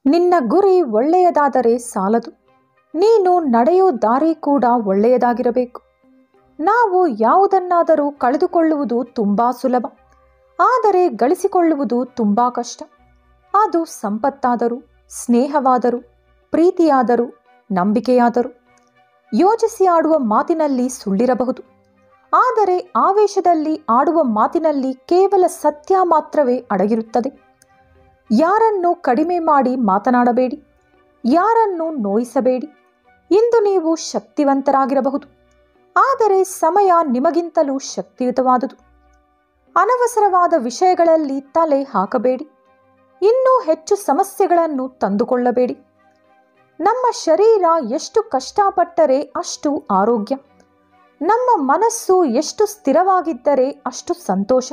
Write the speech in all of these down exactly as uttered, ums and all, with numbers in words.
ನಿನ್ನ ಗುರಿ ಒಳ್ಳೆಯದಾದರೆ ಸಾಲದು, ನೀನು ನಡೆಯೋ ದಾರಿ ಕೂಡ ಒಳ್ಳೆಯದಾಗಿರಬೇಕು. ನಾವು ಯಾವುದನ್ನಾದರೂ ಕಳೆದುಕೊಳ್ಳುವುದು ತುಂಬ ಸುಲಭ, ಆದರೆ ಗಳಿಸಿಕೊಳ್ಳುವುದು ತುಂಬ ಕಷ್ಟ. ಅದು ಸಂಪತ್ತಾದರೂ, ಸ್ನೇಹವಾದರೂ, ಪ್ರೀತಿಯಾದರೂ, ನಂಬಿಕೆಯಾದರೂ. ಯೋಚಿಸಿ ಆಡುವ ಮಾತಿನಲ್ಲಿ ಸುಳ್ಳಿರಬಹುದು, ಆದರೆ ಆವೇಶದಲ್ಲಿ ಆಡುವ ಮಾತಿನಲ್ಲಿ ಕೇವಲ ಸತ್ಯ ಮಾತ್ರವೇ ಅಡಗಿರುತ್ತದೆ. ಯಾರನ್ನು ಕಡಿಮೆ ಮಾಡಿ ಮಾತನಾಡಬೇಡಿ, ಯಾರನ್ನು ನೋಯಿಸಬೇಡಿ. ಇಂದು ನೀವು ಶಕ್ತಿವಂತರಾಗಿರಬಹುದು, ಆದರೆ ಸಮಯ ನಿಮಗಿಂತಲೂ ಶಕ್ತಿಯುತವಾದುದು. ಅನವಸರವಾದ ವಿಷಯಗಳಲ್ಲಿ ತಲೆ ಹಾಕಬೇಡಿ, ಇನ್ನೂ ಹೆಚ್ಚು ಸಮಸ್ಯೆಗಳನ್ನು ತಂದುಕೊಳ್ಳಬೇಡಿ. ನಮ್ಮ ಶರೀರ ಎಷ್ಟು ಕಷ್ಟಪಟ್ಟರೆ ಅಷ್ಟು ಆರೋಗ್ಯ, ನಮ್ಮ ಮನಸ್ಸು ಎಷ್ಟು ಸ್ಥಿರವಾಗಿದ್ದರೆ ಅಷ್ಟು ಸಂತೋಷ.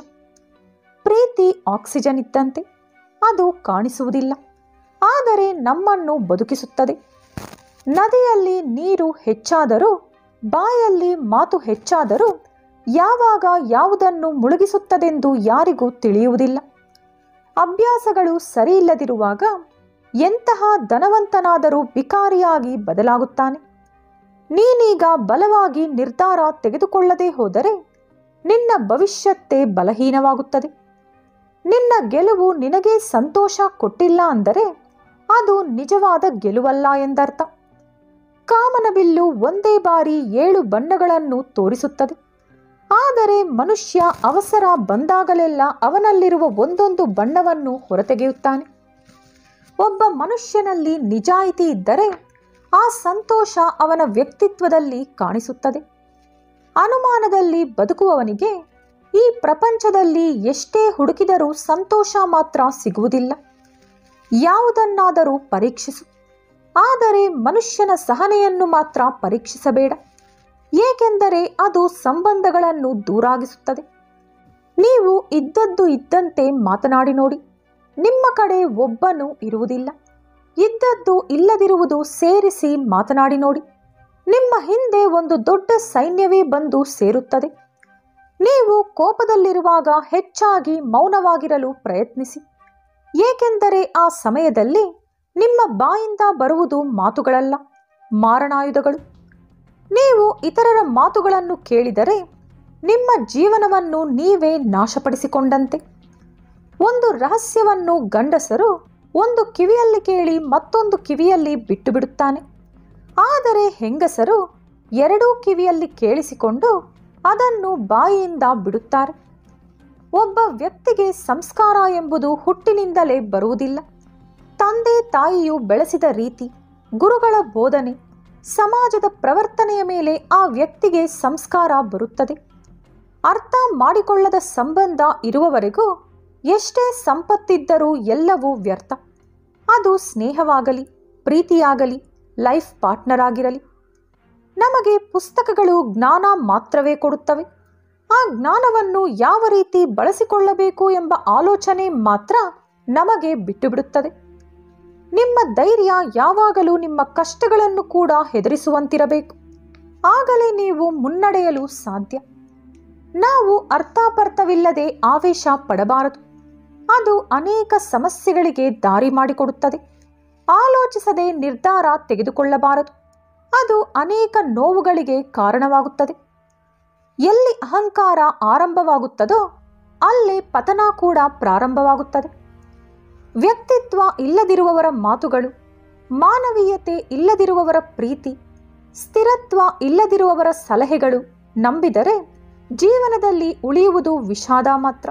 ಪ್ರೀತಿ ಆಕ್ಸಿಜನ್ ಇದ್ದಂತೆ, ಅದು ಕಾಣಿಸುವುದಿಲ್ಲ, ಆದರೆ ನಮ್ಮನ್ನು ಬದುಕಿಸುತ್ತದೆ. ನದಿಯಲ್ಲಿ ನೀರು ಹೆಚ್ಚಾದರೂ, ಬಾಯಲ್ಲಿ ಮಾತು ಹೆಚ್ಚಾದರೂ ಯಾವಾಗ ಯಾವುದನ್ನು ಮುಳುಗಿಸುತ್ತದೆಂದು ಯಾರಿಗೂ ತಿಳಿಯುವುದಿಲ್ಲ. ಅಭ್ಯಾಸಗಳು ಸರಿಯಿಲ್ಲದಿರುವಾಗ ಎಂತಹ ಧನವಂತನಾದರೂ ಬಿಕಾರಿಯಾಗಿ ಬದಲಾಗುತ್ತಾನೆ. ನೀನೀಗ ಬಲವಾಗಿ ನಿರ್ಧಾರ ತೆಗೆದುಕೊಳ್ಳದೆ ಹೋದರೆ ನಿನ್ನ ಭವಿಷ್ಯತ್ತೇ ಬಲಹೀನವಾಗುತ್ತದೆ. ನಿನ್ನ ಗೆಲುವು ನಿನಗೆ ಸಂತೋಷ ಕೊಟ್ಟಿಲ್ಲ ಅಂದರೆ ಅದು ನಿಜವಾದ ಗೆಲುವಲ್ಲ ಎಂದರ್ಥ. ಕಾಮನಬಿಲ್ಲು ಒಂದೇ ಬಾರಿ ಏಳು ಬಣ್ಣಗಳನ್ನು ತೋರಿಸುತ್ತದೆ, ಆದರೆ ಮನುಷ್ಯ ಅವಸರ ಬಂದಾಗಲೆಲ್ಲ ಅವನಲ್ಲಿರುವ ಒಂದೊಂದು ಬಣ್ಣವನ್ನು ಹೊರತೆಗೆಯುತ್ತಾನೆ. ಒಬ್ಬ ಮನುಷ್ಯನಲ್ಲಿ ನಿಜಾಯಿತಿ ಇದ್ದರೆ ಆ ಸಂತೋಷ ಅವನ ವ್ಯಕ್ತಿತ್ವದಲ್ಲಿ ಕಾಣಿಸುತ್ತದೆ. ಅನುಮಾನದಲ್ಲಿ ಬದುಕುವವನಿಗೆ ಈ ಪ್ರಪಂಚದಲ್ಲಿ ಎಷ್ಟೇ ಹುಡುಕಿದರೂ ಸಂತೋಷ ಮಾತ್ರ ಸಿಗುವುದಿಲ್ಲ. ಯಾವುದನ್ನಾದರೂ ಪರೀಕ್ಷಿಸು, ಆದರೆ ಮನುಷ್ಯನ ಸಹನೆಯನ್ನು ಮಾತ್ರ ಪರೀಕ್ಷಿಸಬೇಡ, ಏಕೆಂದರೆ ಅದು ಸಂಬಂಧಗಳನ್ನು ದೂರಾಗಿಸುತ್ತದೆ. ನೀವು ಇದ್ದದ್ದು ಇದ್ದಂತೆ ಮಾತನಾಡಿ ನೋಡಿ, ನಿಮ್ಮ ಕಡೆ ಒಬ್ಬನೂ ಇರುವುದಿಲ್ಲ. ಇದ್ದದ್ದು ಇಲ್ಲದಿರುವುದು ಸೇರಿಸಿ ಮಾತನಾಡಿ ನೋಡಿ, ನಿಮ್ಮ ಹಿಂದೆ ಒಂದು ದೊಡ್ಡ ಸೈನ್ಯವೇ ಬಂದು ಸೇರುತ್ತದೆ. ನೀವು ಕೋಪದಲ್ಲಿರುವಾಗ ಹೆಚ್ಚಾಗಿ ಮೌನವಾಗಿರಲು ಪ್ರಯತ್ನಿಸಿ, ಏಕೆಂದರೆ ಆ ಸಮಯದಲ್ಲಿ ನಿಮ್ಮ ಬಾಯಿಂದ ಬರುವುದು ಮಾತುಗಳಲ್ಲ, ಮಾರಣಾಯುಧಗಳು. ನೀವು ಇತರರ ಮಾತುಗಳನ್ನು ಕೇಳಿದರೆ ನಿಮ್ಮ ಜೀವನವನ್ನು ನೀವೇ ನಾಶಪಡಿಸಿಕೊಂಡಂತೆ. ಒಂದು ರಹಸ್ಯವನ್ನು ಗಂಡಸರು ಒಂದು ಕಿವಿಯಲ್ಲಿ ಕೇಳಿ ಮತ್ತೊಂದು ಕಿವಿಯಲ್ಲಿ ಬಿಟ್ಟು ಬಿಡುತ್ತಾನೆ, ಆದರೆ ಹೆಂಗಸರು ಎರಡೂ ಕಿವಿಯಲ್ಲಿ ಕೇಳಿಸಿಕೊಂಡು ಅದನ್ನು ಬಾಯಿಯಿಂದ ಬಿಡುತ್ತಾರೆ. ಒಬ್ಬ ವ್ಯಕ್ತಿಗೆ ಸಂಸ್ಕಾರ ಎಂಬುದು ಹುಟ್ಟಿನಿಂದಲೇ ಬರುವುದಿಲ್ಲ. ತಂದೆ ತಾಯಿಯು ಬೆಳೆಸಿದ ರೀತಿ, ಗುರುಗಳ ಬೋಧನೆ, ಸಮಾಜದ ಪ್ರವರ್ತನೆಯ ಮೇಲೆ ಆ ವ್ಯಕ್ತಿಗೆ ಸಂಸ್ಕಾರ ಬರುತ್ತದೆ. ಅರ್ಥ ಮಾಡಿಕೊಳ್ಳದ ಸಂಬಂಧ ಇರುವವರೆಗೂ ಎಷ್ಟೇ ಸಂಪತ್ತಿದ್ದರೂ ಎಲ್ಲವೂ ವ್ಯರ್ಥ. ಅದು ಸ್ನೇಹವಾಗಲಿ, ಪ್ರೀತಿಯಾಗಲಿ, ಲೈಫ್ ಪಾರ್ಟ್ನರ್ ಆಗಿರಲಿ. ನಮಗೆ ಪುಸ್ತಕಗಳು ಜ್ಞಾನ ಮಾತ್ರವೇ ಕೊಡುತ್ತವೆ. ಆ ಜ್ಞಾನವನ್ನು ಯಾವ ರೀತಿ ಬಳಸಿಕೊಳ್ಳಬೇಕು ಎಂಬ ಆಲೋಚನೆ ಮಾತ್ರ ನಮಗೆ ಬಿಟ್ಟು ಬಿಡುತ್ತದೆ. ನಿಮ್ಮ ಧೈರ್ಯ ಯಾವಾಗಲೂ ನಿಮ್ಮ ಕಷ್ಟಗಳನ್ನು ಕೂಡ ಹೆದರಿಸುವಂತಿರಬೇಕು, ಆಗಲೇ ನೀವು ಮುನ್ನಡೆಯಲು ಸಾಧ್ಯ. ನಾವು ಅರ್ಥಾಪರ್ಥವಿಲ್ಲದೆ ಆವೇಶ ಪಡಬಾರದು, ಅದು ಅನೇಕ ಸಮಸ್ಯೆಗಳಿಗೆ ದಾರಿ ಮಾಡಿಕೊಡುತ್ತದೆ. ಆಲೋಚಿಸದೆ ನಿರ್ಧಾರ ತೆಗೆದುಕೊಳ್ಳಬಾರದು, ಅದು ಅನೇಕ ನೋವುಗಳಿಗೆ ಕಾರಣವಾಗುತ್ತದೆ. ಎಲ್ಲಿ ಅಹಂಕಾರ ಆರಂಭವಾಗುತ್ತದೋ ಅಲ್ಲೇ ಪತನ ಕೂಡ ಪ್ರಾರಂಭವಾಗುತ್ತದೆ. ವ್ಯಕ್ತಿತ್ವ ಇಲ್ಲದಿರುವವರ ಮಾತುಗಳು, ಮಾನವೀಯತೆ ಇಲ್ಲದಿರುವವರ ಪ್ರೀತಿ, ಸ್ಥಿರತ್ವ ಇಲ್ಲದಿರುವವರ ಸಲಹೆಗಳು ನಂಬಿದರೆ ಜೀವನದಲ್ಲಿ ಉಳಿಯುವುದು ವಿಷಾದ ಮಾತ್ರ.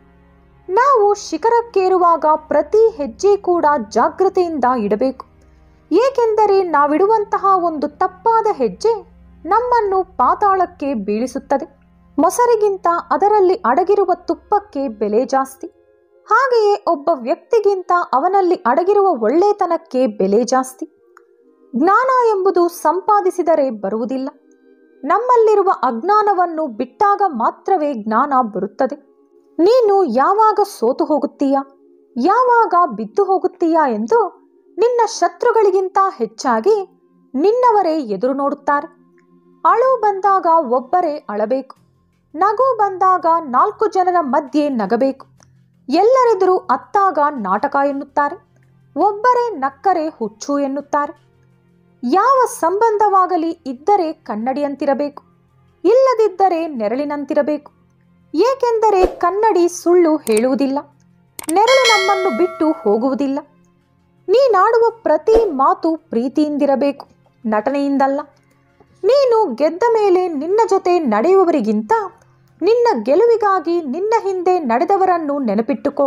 ನಾವು ಶಿಖರಕ್ಕೇರುವಾಗ ಪ್ರತಿ ಹೆಜ್ಜೆ ಕೂಡ ಜಾಗೃತೆಯಿಂದ ಇಡಬೇಕು, ಏಕೆಂದರೆ ನಾವಿಡುವಂತಹ ಒಂದು ತಪ್ಪಾದ ಹೆಜ್ಜೆ ನಮ್ಮನ್ನು ಪಾತಾಳಕ್ಕೆ ಬೀಳಿಸುತ್ತದೆ. ಮೊಸರಿಗಿಂತ ಅದರಲ್ಲಿ ಅಡಗಿರುವ ತುಪ್ಪಕ್ಕೆ ಬೆಲೆ ಜಾಸ್ತಿ, ಹಾಗೆಯೇ ಒಬ್ಬ ವ್ಯಕ್ತಿಗಿಂತ ಅವನಲ್ಲಿ ಅಡಗಿರುವ ಒಳ್ಳೆತನಕ್ಕೆ ಬೆಲೆ ಜಾಸ್ತಿ. ಜ್ಞಾನ ಎಂಬುದು ಸಂಪಾದಿಸಿದರೆ ಬರುವುದಿಲ್ಲ, ನಮ್ಮಲ್ಲಿರುವ ಅಜ್ಞಾನವನ್ನು ಬಿಟ್ಟಾಗ ಮಾತ್ರವೇ ಜ್ಞಾನ ಬರುತ್ತದೆ. ನೀನು ಯಾವಾಗ ಸೋತು ಹೋಗುತ್ತೀಯಾ, ಯಾವಾಗ ಬಿದ್ದು ಹೋಗುತ್ತೀಯಾ ಎಂದು ನಿನ್ನ ಶತ್ರುಗಳಿಗಿಂತ ಹೆಚ್ಚಾಗಿ ನಿನ್ನವರೇ ಎದುರು ನೋಡುತ್ತಾರೆ. ಅಳು ಬಂದಾಗ ಒಬ್ಬರೇ ಅಳಬೇಕು, ನಗು ಬಂದಾಗ ನಾಲ್ಕು ಜನರ ಮಧ್ಯೆ ನಗಬೇಕು, ಎಲ್ಲರೆದುರು ಅತ್ತಾಗ ನಾಟಕ ಎನ್ನುತ್ತಾರೆ. ಒಬ್ಬರೇ ನಕ್ಕರೆ ಹುಚ್ಚು ಎನ್ನುತ್ತಾರೆ. ಯಾವ ಸಂಬಂಧವಾಗಲಿ ಇದ್ದರೆ ಕನ್ನಡಿಯಂತಿರಬೇಕು, ಇಲ್ಲದಿದ್ದರೆ ನೆರಳಿನಂತಿರಬೇಕು. ಏಕೆಂದರೆ ಕನ್ನಡಿ ಸುಳ್ಳು ಹೇಳುವುದಿಲ್ಲ, ನೆರಳು ನಮ್ಮನ್ನು ಬಿಟ್ಟು ಹೋಗುವುದಿಲ್ಲ. ನೀನಾಡುವ ಪ್ರತಿ ಮಾತು ಪ್ರೀತಿಯಿಂದಿರಬೇಕು, ನಟನೆಯಿಂದಲ್ಲ. ನೀನು ಗೆದ್ದ ಮೇಲೆ ನಿನ್ನ ಜೊತೆ ನಡೆಯುವವರಿಗಿಂತ ನಿನ್ನ ಗೆಲುವಿಗಾಗಿ ನಿನ್ನ ಹಿಂದೆ ನಡೆದವರನ್ನು ನೆನಪಿಟ್ಟುಕೋ.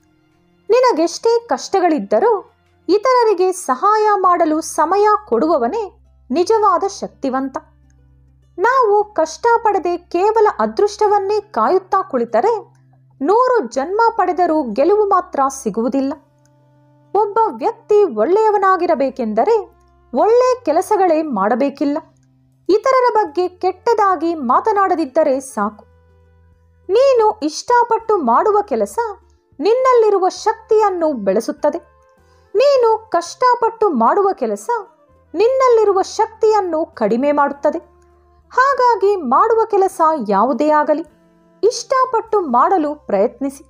ನಿನಗೆಷ್ಟೇ ಕಷ್ಟಗಳಿದ್ದರೂ ಇತರರಿಗೆ ಸಹಾಯ ಮಾಡಲು ಸಮಯ ಕೊಡುವವನೇ ನಿಜವಾದ ಶಕ್ತಿವಂತ. ನಾವು ಕಷ್ಟಪಡದೆ ಕೇವಲ ಅದೃಷ್ಟವನ್ನೇ ಕಾಯುತ್ತಾ ಕುಳಿತರೆ ನೂರು ಜನ್ಮ ಪಡೆದರೂ ಗೆಲುವು ಮಾತ್ರ ಸಿಗುವುದಿಲ್ಲ. ಒಬ್ಬ ವ್ಯಕ್ತಿ ಒಳ್ಳೆಯವನಾಗಿರಬೇಕೆಂದರೆ ಒಳ್ಳೆ ಕೆಲಸಗಳೇ ಮಾಡಬೇಕಿಲ್ಲ. ಇತರರ ಬಗ್ಗೆ ಕೆಟ್ಟದಾಗಿ ಮಾತನಾಡದಿದ್ದರೆ ಸಾಕು. ನೀನು ಇಷ್ಟಪಟ್ಟು ಮಾಡುವ ಕೆಲಸ ನಿನ್ನಲ್ಲಿರುವ ಶಕ್ತಿಯನ್ನು ಬೆಳೆಸುತ್ತದೆ. ನೀನು ಕಷ್ಟಪಟ್ಟು ಮಾಡುವ ಕೆಲಸ ನಿನ್ನಲ್ಲಿರುವ ಶಕ್ತಿಯನ್ನು ಕಡಿಮೆ ಮಾಡುತ್ತದೆ. ಹಾಗಾಗಿ ಮಾಡುವ ಕೆಲಸ ಯಾವುದೇ ಆಗಲಿ ಇಷ್ಟಪಟ್ಟು ಮಾಡಲು ಪ್ರಯತ್ನಿಸಿ.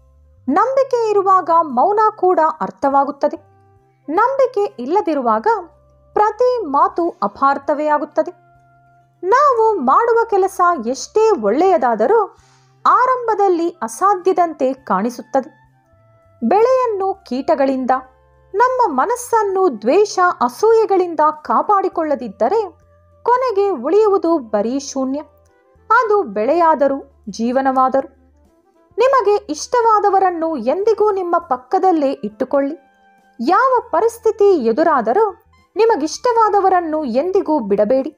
ನಂಬಿಕೆ ಇರುವಾಗ ಮೌನ ಕೂಡ ಅರ್ಥವಾಗುತ್ತದೆ. ನಂಬಿಕೆ ಇಲ್ಲದಿರುವಾಗ ಪ್ರತಿ ಮಾತು ಅಪಾರ್ಥವೇ ಆಗುತ್ತದೆ. ನಾವು ಮಾಡುವ ಕೆಲಸ ಎಷ್ಟೇ ಒಳ್ಳೆಯದಾದರೂ ಆರಂಭದಲ್ಲಿ ಅಸಾಧ್ಯದಂತೆ ಕಾಣಿಸುತ್ತದೆ. ಬೆಳೆಯನ್ನು ಕೀಟಗಳಿಂದ, ನಮ್ಮ ಮನಸ್ಸನ್ನು ದ್ವೇಷ ಅಸೂಯೆಗಳಿಂದ ಕಾಪಾಡಿಕೊಳ್ಳದಿದ್ದರೆ ಕೊನೆಗೆ ಉಳಿಯುವುದು ಬರೀ ಶೂನ್ಯ. ಅದು ಬೆಳೆಯಾದರೂ ಜೀವನವಾದರೂ. ನಿಮಗೆ ಇಷ್ಟವಾದವರನ್ನು ಎಂದಿಗೂ ನಿಮ್ಮ ಪಕ್ಕದಲ್ಲೇ ಇಟ್ಟುಕೊಳ್ಳಿ. ಯಾವ ಪರಿಸ್ಥಿತಿ ಎದುರಾದರೂ ನಿಮಗಿಷ್ಟವಾದವರನ್ನು ಎಂದಿಗೂ ಬಿಡಬೇಡಿ.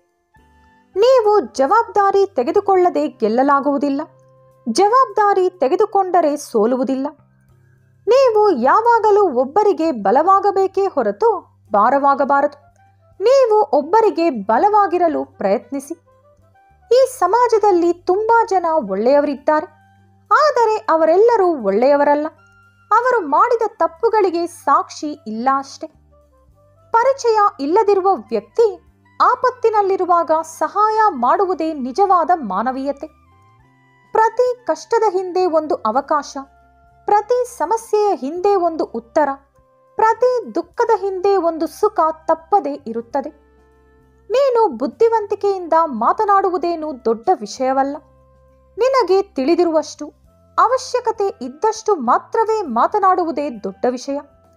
ನೀವು ಜವಾಬ್ದಾರಿ ತೆಗೆದುಕೊಳ್ಳದೆ ಗೆಲ್ಲಲಾಗುವುದಿಲ್ಲ, ಜವಾಬ್ದಾರಿ ತೆಗೆದುಕೊಂಡರೆ ಸೋಲುವುದಿಲ್ಲ. ನೀವು ಯಾವಾಗಲೂ ಒಬ್ಬರಿಗೆ ಬಲವಾಗಬೇಕೇ ಹೊರತು ಭಾರವಾಗಬಾರದು. ನೀವು ಒಬ್ಬರಿಗೆ ಬಲವಾಗಿರಲು ಪ್ರಯತ್ನಿಸಿ. ಈ ಸಮಾಜದಲ್ಲಿ ತುಂಬಾ ಜನ ಒಳ್ಳೆಯವರಿದ್ದಾರೆ, ಆದರೆ ಅವರೆಲ್ಲರೂ ಒಳ್ಳೆಯವರಲ್ಲ. ಅವರು ಮಾಡಿದ ತಪ್ಪುಗಳಿಗೆ ಸಾಕ್ಷಿ ಇಲ್ಲ ಅಷ್ಟೆ. ಪರಿಚಯ ಇಲ್ಲದಿರುವ ವ್ಯಕ್ತಿ ಆಪತ್ತಿನಲ್ಲಿರುವಾಗ ಸಹಾಯ ಮಾಡುವುದೇ ನಿಜವಾದ ಮಾನವೀಯತೆ. ಪ್ರತಿ ಕಷ್ಟದ ಹಿಂದೆ ಒಂದು ಅವಕಾಶ, ಪ್ರತಿ ಸಮಸ್ಯೆಯ ಹಿಂದೆ ಒಂದು ಉತ್ತರ, ಪ್ರತಿ ದುಃಖದ ಹಿಂದೆ ಒಂದು ಸುಖ ತಪ್ಪದೇ ಇರುತ್ತದೆ. ನೀನು ಬುದ್ಧಿವಂತಿಕೆಯಿಂದ ಮಾತನಾಡುವುದೇನು ದೊಡ್ಡ ವಿಷಯವಲ್ಲ. ನಿನಗೆ ತಿಳಿದಿರುವಷ್ಟು, ಅವಶ್ಯಕತೆ ಇದ್ದಷ್ಟು ಮಾತ್ರವೇ ಮಾತನಾಡುವುದೇ ದೊಡ್ಡ ವಿಷಯ.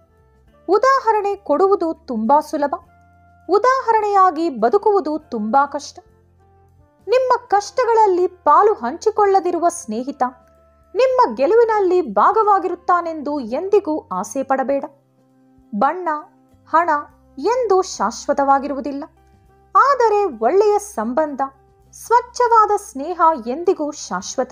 ಉದಾಹರಣೆ ಕೊಡುವುದು ತುಂಬಾ ಸುಲಭ, ಉದಾಹರಣೆಯಾಗಿ ಬದುಕುವುದು ತುಂಬಾ ಕಷ್ಟ. ನಿಮ್ಮ ಕಷ್ಟಗಳಲ್ಲಿ ಪಾಲು ಹಂಚಿಕೊಳ್ಳದಿರುವ ಸ್ನೇಹಿತ ನಿಮ್ಮ ಗೆಲುವಿನಲ್ಲಿ ಭಾಗವಾಗಿರುತ್ತಾನೆಂದು ಎಂದಿಗೂ ಆಸೆ ಪಡಬೇಡ. ಬಣ್ಣ, ಹಣ ಎಂದು ಶಾಶ್ವತವಾಗಿರುವುದಿಲ್ಲ, ಆದರೆ ಒಳ್ಳೆಯ ಸಂಬಂಧ, ಸ್ವಚ್ಛವಾದ ಸ್ನೇಹ ಎಂದಿಗೂ ಶಾಶ್ವತ.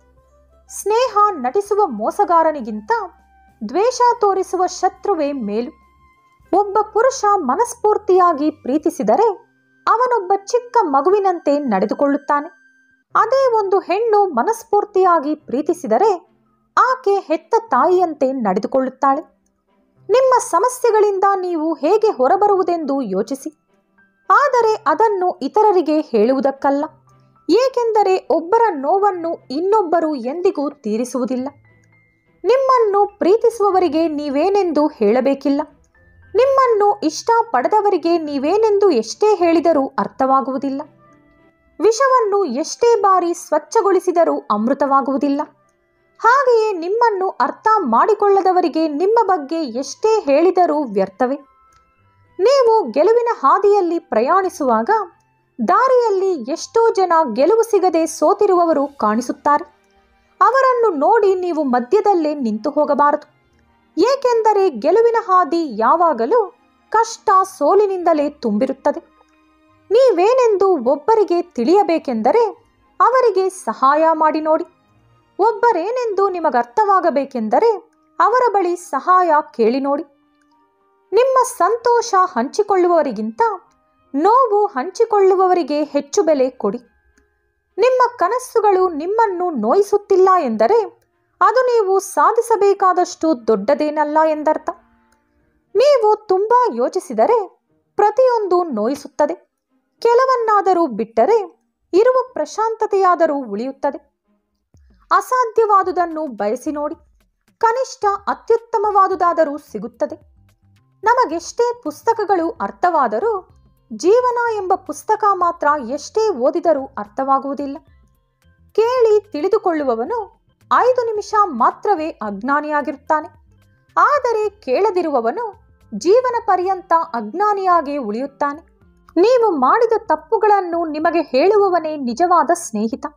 ಸ್ನೇಹ ನಟಿಸುವ ಮೋಸಗಾರನಿಗಿಂತ ದ್ವೇಷ ತೋರಿಸುವ ಶತ್ರುವೇ ಮೇಲು. ಒಬ್ಬ ಪುರುಷ ಮನಸ್ಫೂರ್ತಿಯಾಗಿ ಪ್ರೀತಿಸಿದರೆ ಅವನೊಬ್ಬ ಚಿಕ್ಕ ಮಗುವಿನಂತೆ ನಡೆದುಕೊಳ್ಳುತ್ತಾನೆ. ಅದೇ ಒಂದು ಹೆಣ್ಣು ಮನಸ್ಫೂರ್ತಿಯಾಗಿ ಪ್ರೀತಿಸಿದರೆ ಆಕೆ ಹೆತ್ತ ತಾಯಿಯಂತೆ ನಡೆದುಕೊಳ್ಳುತ್ತಾಳೆ. ನಿಮ್ಮ ಸಮಸ್ಯೆಗಳಿಂದ ನೀವು ಹೇಗೆ ಹೊರಬರುವುದೆಂದು ಯೋಚಿಸಿ, ಆದರೆ ಅದನ್ನು ಇತರರಿಗೆ ಹೇಳುವುದಕ್ಕಲ್ಲ. ಏಕೆಂದರೆ ಒಬ್ಬರ ನೋವನ್ನು ಇನ್ನೊಬ್ಬರು ಎಂದಿಗೂ ತೀರಿಸುವುದಿಲ್ಲ. ನಿಮ್ಮನ್ನು ಪ್ರೀತಿಸುವವರಿಗೆ ನೀವೇನೆಂದು ಹೇಳಬೇಕಿಲ್ಲ. ನಿಮ್ಮನ್ನು ಇಷ್ಟಪಡದವರಿಗೆ ನೀವೇನೆಂದು ಎಷ್ಟೇ ಹೇಳಿದರೂ ಅರ್ಥವಾಗುವುದಿಲ್ಲ. ವಿಷವನ್ನು ಎಷ್ಟೇ ಬಾರಿ ಸ್ವಚ್ಛಗೊಳಿಸಿದರೂ ಅಮೃತವಾಗುವುದಿಲ್ಲ. ಹಾಗೆಯೇ ನಿಮ್ಮನ್ನು ಅರ್ಥ ಮಾಡಿಕೊಳ್ಳದವರಿಗೆ ನಿಮ್ಮ ಬಗ್ಗೆ ಎಷ್ಟೇ ಹೇಳಿದರೂ ವ್ಯರ್ಥವೇ. ನೀವು ಗೆಲುವಿನ ಹಾದಿಯಲ್ಲಿ ಪ್ರಯಾಣಿಸುವಾಗ ದಾರಿಯಲ್ಲಿ ಎಷ್ಟೋ ಜನ ಗೆಲುವು ಸಿಗದೆ ಸೋತಿರುವವರು ಕಾಣಿಸುತ್ತಾರೆ. ಅವರನ್ನು ನೋಡಿ ನೀವು ಮಧ್ಯದಲ್ಲೇ ನಿಂತು ಹೋಗಬಾರದು. ಏಕೆಂದರೆ ಗೆಲುವಿನ ಹಾದಿ ಯಾವಾಗಲೂ ಕಷ್ಟ, ಸೋಲಿನಿಂದಲೇ ತುಂಬಿರುತ್ತದೆ. ನೀವೇನೆಂದು ಒಬ್ಬರಿಗೆ ತಿಳಿಯಬೇಕೆಂದರೆ ಅವರಿಗೆ ಸಹಾಯ ಮಾಡಿ ನೋಡಿ. ಒಬ್ಬರೇನೆಂದು ನಿಮಗರ್ಥವಾಗಬೇಕೆಂದರೆ ಅವರ ಬಳಿ ಸಹಾಯ ಕೇಳಿ ನೋಡಿ. ನಿಮ್ಮ ಸಂತೋಷ ಹಂಚಿಕೊಳ್ಳುವವರಿಗಿಂತ ನೋವು ಹಂಚಿಕೊಳ್ಳುವವರಿಗೆ ಹೆಚ್ಚು ಬೆಲೆ ಕೊಡಿ. ನಿಮ್ಮ ಕನಸುಗಳು ನಿಮ್ಮನ್ನು ನೋಯಿಸುತ್ತಿಲ್ಲ ಎಂದರೆ ಅದು ನೀವು ಸಾಧಿಸಬೇಕಾದಷ್ಟು ದೊಡ್ಡದೇನಲ್ಲ ಎಂದರ್ಥ. ನೀವು ತುಂಬಾ ಯೋಚಿಸಿದರೆ ಪ್ರತಿಯೊಂದು ನೋಯಿಸುತ್ತದೆ. ಕೆಲವನ್ನಾದರೂ ಬಿಟ್ಟರೆ ಇರುವ ಪ್ರಶಾಂತತೆಯಾದರೂ ಉಳಿಯುತ್ತದೆ. ಅಸಾಧ್ಯವಾದುದನ್ನು ಬಯಸಿ ನೋಡಿ, ಕನಿಷ್ಠ ಅತ್ಯುತ್ತಮವಾದುದಾದರೂ ಸಿಗುತ್ತದೆ. ನಮಗೆಷ್ಟೇ ಪುಸ್ತಕಗಳು ಅರ್ಥವಾದರೂ ಜೀವನ ಎಂಬ ಪುಸ್ತಕ ಮಾತ್ರ ಎಷ್ಟೇ ಓದಿದರೂ ಅರ್ಥವಾಗುವುದಿಲ್ಲ. ಕೇಳಿ ತಿಳಿದುಕೊಳ್ಳುವವನು ಐದು ನಿಮಿಷ ಮಾತ್ರವೇ ಅಜ್ಞಾನಿಯಾಗಿರುತ್ತಾನೆ. ಆದರೆ ಕೇಳದಿರುವವನು ಜೀವನ ಪರ್ಯಂತ ಅಜ್ಞಾನಿಯಾಗಿ ಉಳಿಯುತ್ತಾನೆ. ನೀವು ಮಾಡಿದ ತಪ್ಪುಗಳನ್ನು ನಿಮಗೆ ಹೇಳುವವನೇ ನಿಜವಾದ ಸ್ನೇಹಿತ.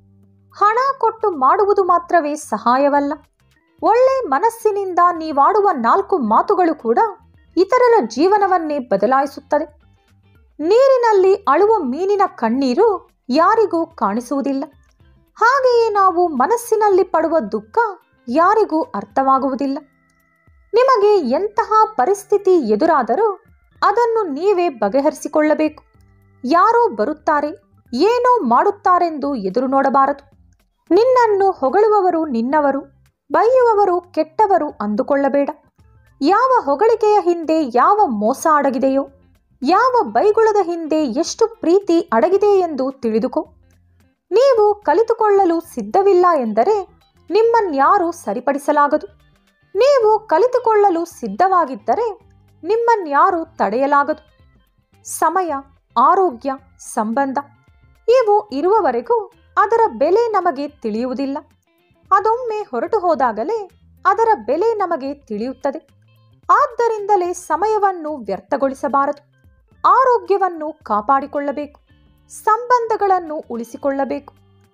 ಹಣ ಕೊಟ್ಟು ಮಾಡುವುದು ಮಾತ್ರವೇ ಸಹಾಯವಲ್ಲ. ಒಳ್ಳೆ ಮನಸ್ಸಿನಿಂದ ನೀವಾಡುವ ನಾಲ್ಕು ಮಾತುಗಳು ಕೂಡ ಇತರರ ಜೀವನವನ್ನೇ ಬದಲಾಯಿಸುತ್ತದೆ. ನೀರಿನಲ್ಲಿ ಅಳುವ ಮೀನಿನ ಕಣ್ಣೀರು ಯಾರಿಗೂ ಕಾಣಿಸುವುದಿಲ್ಲ. ಹಾಗೆಯೇ ನಾವು ಮನಸ್ಸಿನಲ್ಲಿ ಪಡುವ ದುಃಖ ಯಾರಿಗೂ ಅರ್ಥವಾಗುವುದಿಲ್ಲ. ನಿಮಗೆ ಎಂತಹ ಪರಿಸ್ಥಿತಿ ಎದುರಾದರೂ ಅದನ್ನು ನೀವೇ ಬಗೆಹರಿಸಿಕೊಳ್ಳಬೇಕು. ಯಾರೋ ಬರುತ್ತಾರೆ, ಏನೋ ಮಾಡುತ್ತಾರೆಂದು ಎದುರು ನೋಡಬಾರದು. ನಿನ್ನನ್ನು ಹೊಗಳುವವರು ನಿನ್ನವರು, ಬೈಯುವವರು ಕೆಟ್ಟವರು ಅಂದುಕೊಳ್ಳಬೇಡ. ಯಾವ ಹೊಗಳಿಕೆಯ ಹಿಂದೆ ಯಾವ ಮೋಸ ಅಡಗಿದೆಯೋ, ಯಾವ ಬೈಗುಳದ ಹಿಂದೆ ಎಷ್ಟು ಪ್ರೀತಿ ಅಡಗಿದೆ ಎಂದು ತಿಳಿದುಕೋ. ನೀವು ಕಲಿತುಕೊಳ್ಳಲು ಸಿದ್ಧವಿಲ್ಲ ಎಂದರೆ ನಿಮ್ಮನ್ಯಾರೂ ಸರಿಪಡಿಸಲಾಗದು. ನೀವು ಕಲಿತುಕೊಳ್ಳಲು ಸಿದ್ಧವಾಗಿದ್ದರೆ ನಿಮ್ಮನ್ಯಾರೂ ತಡೆಯಲಾಗದು. ಸಮಯ, ಆರೋಗ್ಯ, ಸಂಬಂಧ ಇವು ಇರುವವರೆಗೂ ಅದರ ಬೆಲೆ ನಮಗೆ ತಿಳಿಯುವುದಿಲ್ಲ. ಅದೊಮ್ಮೆ ಹೊರಟು ಹೋದಾಗಲೇ ಅದರ ಬೆಲೆ ನಮಗೆ ತಿಳಿಯುತ್ತದೆ. ಆದ್ದರಿಂದಲೇ ಸಮಯವನ್ನು ವ್ಯರ್ಥಗೊಳಿಸಬಾರದು. ಆರೋಗ್ಯವನ್ನು ಕಾಪಾಡಿಕೊಳ್ಳಬೇಕು. ಸಂಬಂಧಗಳನ್ನು ಉಳಿಸಿಕೊಳ್ಳಬೇಕು.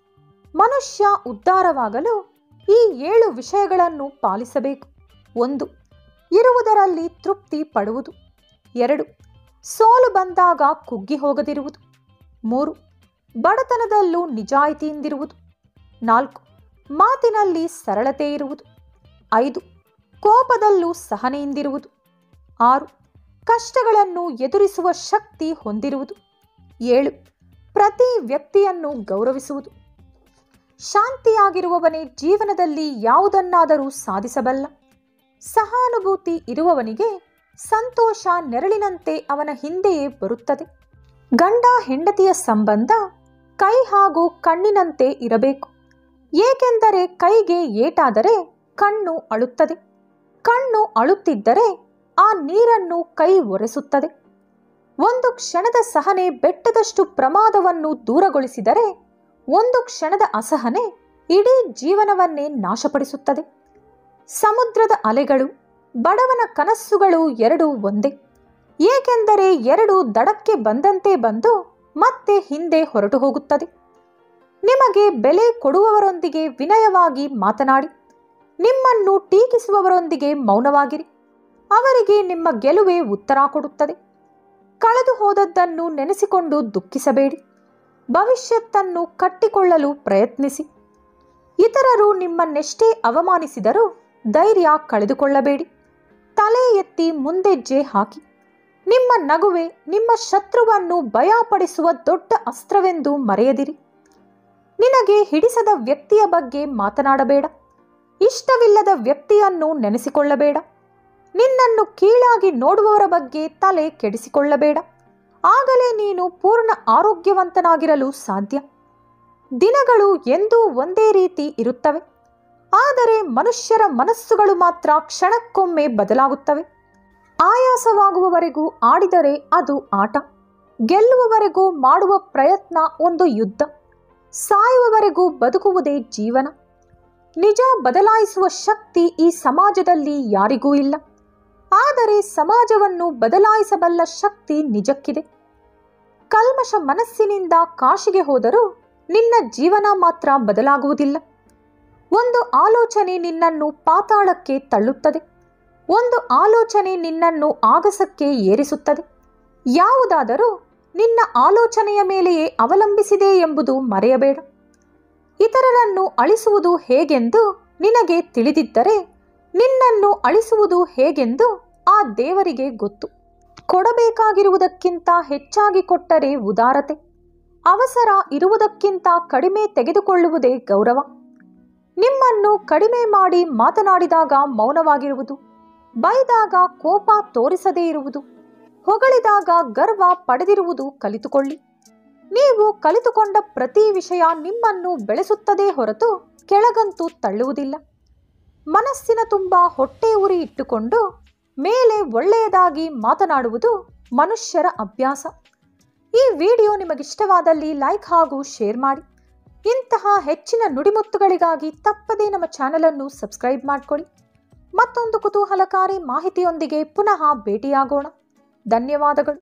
ಮನುಷ್ಯ ಉದ್ಧಾರವಾಗಲು ಈ ಏಳು ವಿಷಯಗಳನ್ನು ಪಾಲಿಸಬೇಕು. ಒಂದು, ಇರುವುದರಲ್ಲಿ ತೃಪ್ತಿ ಪಡುವುದು. ಎರಡು, ಸೋಲು ಬಂದಾಗ ಕುಗ್ಗಿ ಹೋಗದಿರುವುದು. ಮೂರು, ಬಡತನದಲ್ಲೂ ನಿಜಾಯಿತಿಯಿಂದಿರುವುದು. ನಾಲ್ಕು, ಮಾತಿನಲ್ಲಿ ಸರಳತೆ ಇರುವುದು. ಐದು, ಕೋಪದಲ್ಲೂ ಸಹನೆಯಿಂದಿರುವುದು. ಆರು, ಕಷ್ಟಗಳನ್ನು ಎದುರಿಸುವ ಶಕ್ತಿ ಹೊಂದಿರುವುದು. ಏಳು, ಪ್ರತಿ ವ್ಯಕ್ತಿಯನ್ನು ಗೌರವಿಸುವುದು. ಶಾಂತಿಯಾಗಿರುವವನೇ ಜೀವನದಲ್ಲಿ ಯಾವುದನ್ನಾದರೂ ಸಾಧಿಸಬಲ್ಲ. ಸಹಾನುಭೂತಿ ಇರುವವನಿಗೆ ಸಂತೋಷ ನೆರಳಿನಂತೆ ಅವನ ಹಿಂದೆಯೇ ಬರುತ್ತದೆ. ಗಂಡ ಹೆಂಡತಿಯ ಸಂಬಂಧ ಕೈ ಹಾಗೂ ಕಣ್ಣಿನಂತೆ ಇರಬೇಕು. ಏಕೆಂದರೆ ಕೈಗೆ ಏಟಾದರೆ ಕಣ್ಣು ಅಳುತ್ತದೆ. ಕಣ್ಣು ಅಳುತ್ತಿದ್ದರೆ ಆ ನೀರನ್ನು ಕೈ ಒರೆಸುತ್ತದೆ. ಒಂದು ಕ್ಷಣದ ಸಹನೆ ಬೆಟ್ಟದಷ್ಟು ಪ್ರಮಾದವನ್ನು ದೂರಗೊಳಿಸಿದರೆ ಒಂದು ಕ್ಷಣದ ಅಸಹನೆ ಇಡೀ ಜೀವನವನ್ನೇ ನಾಶಪಡಿಸುತ್ತದೆ. ಸಮುದ್ರದ ಅಲೆಗಳು, ಬಡವನ ಕನಸುಗಳು ಎರಡೂ ಒಂದೇ. ಏಕೆಂದರೆ ಎರಡು ದಡಕ್ಕೆ ಬಂದಂತೆ ಬಂದು ಮತ್ತೆ ಹಿಂದೆ ಹೊರಟು ಹೋಗುತ್ತದೆ. ನಿಮಗೆ ಬೆಲೆ ಕೊಡುವವರೊಂದಿಗೆ ವಿನಯವಾಗಿ ಮಾತನಾಡಿ. ನಿಮ್ಮನ್ನು ಟೀಕಿಸುವವರೊಂದಿಗೆ ಮೌನವಾಗಿರಿ. ಅವರಿಗೆ ನಿಮ್ಮ ಗೆಲುವೇ ಉತ್ತರ ಕೊಡುತ್ತದೆ. ಕಳೆದು ಹೋದದ್ದನ್ನು ನೆನೆಸಿಕೊಂಡು ದುಃಖಿಸಬೇಡಿ. ಭವಿಷ್ಯತ್ತನ್ನು ಕಟ್ಟಿಕೊಳ್ಳಲು ಪ್ರಯತ್ನಿಸಿ. ಇತರರು ನಿಮ್ಮನ್ನೆಷ್ಟೇ ಅವಮಾನಿಸಿದರೂ ಧೈರ್ಯ ಕಳೆದುಕೊಳ್ಳಬೇಡಿ. ತಲೆ ಎತ್ತಿ ಮುಂದೆಜ್ಜೆ ಹಾಕಿ. ನಿಮ್ಮ ನಗುವೆ ನಿಮ್ಮ ಶತ್ರುವನ್ನು ಭಯಪಡಿಸುವ ದೊಡ್ಡ ಅಸ್ತ್ರವೆಂದು ಮರೆಯದಿರಿ. ನಿನಗೆ ಹಿಡಿಸದ ವ್ಯಕ್ತಿಯ ಬಗ್ಗೆ ಮಾತನಾಡಬೇಡ. ಇಷ್ಟವಿಲ್ಲದ ವ್ಯಕ್ತಿಯನ್ನು ನೆನೆಸಿಕೊಳ್ಳಬೇಡ. ನಿನ್ನನ್ನು ಕೀಳಾಗಿ ನೋಡುವವರ ಬಗ್ಗೆ ತಲೆ ಕೆಡಿಸಿಕೊಳ್ಳಬೇಡ. ಆಗಲೇ ನೀನು ಪೂರ್ಣ ಆರೋಗ್ಯವಂತನಾಗಿರಲು ಸಾಧ್ಯ. ದಿನಗಳು ಎಂದೂ ಒಂದೇ ರೀತಿ ಇರುತ್ತವೆ. ಆದರೆ ಮನುಷ್ಯರ ಮನಸ್ಸುಗಳು ಮಾತ್ರ ಕ್ಷಣಕ್ಕೊಮ್ಮೆ ಬದಲಾಗುತ್ತವೆ. ಆಯಾಸವಾಗುವವರೆಗೂ ಆಡಿದರೆ ಅದು ಆಟ. ಗೆಲ್ಲುವವರೆಗೂ ಮಾಡುವ ಪ್ರಯತ್ನ ಒಂದು ಯುದ್ಧ. ಸಾಯುವವರೆಗೂ ಬದುಕುವುದೇ ಜೀವನ. ನಿಜ ಬದಲಾಯಿಸುವ ಶಕ್ತಿ ಈ ಸಮಾಜದಲ್ಲಿ ಯಾರಿಗೂ ಇಲ್ಲ. ಆದರೆ ಸಮಾಜವನ್ನು ಬದಲಾಯಿಸಬಲ್ಲ ಶಕ್ತಿ ನಿಜಕ್ಕಿದೆ. ಕಲ್ಮಶ ಮನಸ್ಸಿನಿಂದ ಕಾಶಿಗೆ ಹೋದರೂ ನಿನ್ನ ಜೀವನ ಮಾತ್ರ ಬದಲಾಗುವುದಿಲ್ಲ. ಒಂದು ಆಲೋಚನೆ ನಿನ್ನನ್ನು ಪಾತಾಳಕ್ಕೆ ತಳ್ಳುತ್ತದೆ. ಒಂದು ಆಲೋಚನೆ ನಿನ್ನನ್ನು ಆಗಸಕ್ಕೆ ಏರಿಸುತ್ತದೆ. ಯಾವುದಾದರೂ ನಿನ್ನ ಆಲೋಚನೆಯ ಮೇಲೆಯೇ ಅವಲಂಬಿಸಿದೆ ಎಂಬುದು ಮರೆಯಬೇಡ. ಇತರರನ್ನು ಅಳಿಸುವುದು ಹೇಗೆಂದು ನಿನಗೆ ತಿಳಿದಿದ್ದರೆ ನಿನ್ನನ್ನು ಅಳಿಸುವುದು ಹೇಗೆಂದು ಆ ದೇವರಿಗೆ ಗೊತ್ತು. ಕೊಡಬೇಕಾಗಿರುವುದಕ್ಕಿಂತ ಹೆಚ್ಚಾಗಿ ಕೊಟ್ಟರೆ ಉದಾರತೆ. ಅವಸರ ಇರುವುದಕ್ಕಿಂತ ಕಡಿಮೆ ತೆಗೆದುಕೊಳ್ಳುವುದೇ ಗೌರವ. ನಿಮ್ಮನ್ನು ಕಡಿಮೆ ಮಾಡಿ ಮಾತನಾಡಿದಾಗ ಮೌನವಾಗಿರುವುದು, ಬೈದಾಗ ಕೋಪ ತೋರಿಸದೇ ಇರುವುದು, ಹೊಗಳಿದಾಗ ಗರ್ವ ಪಡೆದಿರುವುದು ಕಲಿತುಕೊಳ್ಳಿ. ನೀವು ಕಲಿತುಕೊಂಡ ಪ್ರತಿ ವಿಷಯ ನಿಮ್ಮನ್ನು ಬೆಳೆಸುತ್ತದೆ ಹೊರತು ಕೆಳಗಂತೂ ತಳ್ಳುವುದಿಲ್ಲ. ಮನಸ್ಸಿನ ತುಂಬ ಹೊಟ್ಟೆ ಉರಿ ಇಟ್ಟುಕೊಂಡು ಮೇಲೆ ಒಳ್ಳೆಯದಾಗಿ ಮಾತನಾಡುವುದು ಮನುಷ್ಯರ ಅಭ್ಯಾಸ. ಈ ವಿಡಿಯೋ ನಿಮಗಿಷ್ಟವಾದಲ್ಲಿ ಲೈಕ್ ಹಾಗೂ ಶೇರ್ ಮಾಡಿ. ಇಂತಹ ಹೆಚ್ಚಿನ ನುಡಿಮುತ್ತುಗಳಿಗಾಗಿ ತಪ್ಪದೇ ನಮ್ಮ ಚಾನೆಲ್ ಅನ್ನು ಸಬ್ಸ್ಕ್ರೈಬ್ ಮಾಡಿಕೊಳ್ಳಿ. ಮತ್ತೊಂದು ಕುತೂಹಲಕಾರಿ ಮಾಹಿತಿಯೊಂದಿಗೆ ಪುನಃ ಭೇಟಿಯಾಗೋಣ. ಧನ್ಯವಾದಗಳು.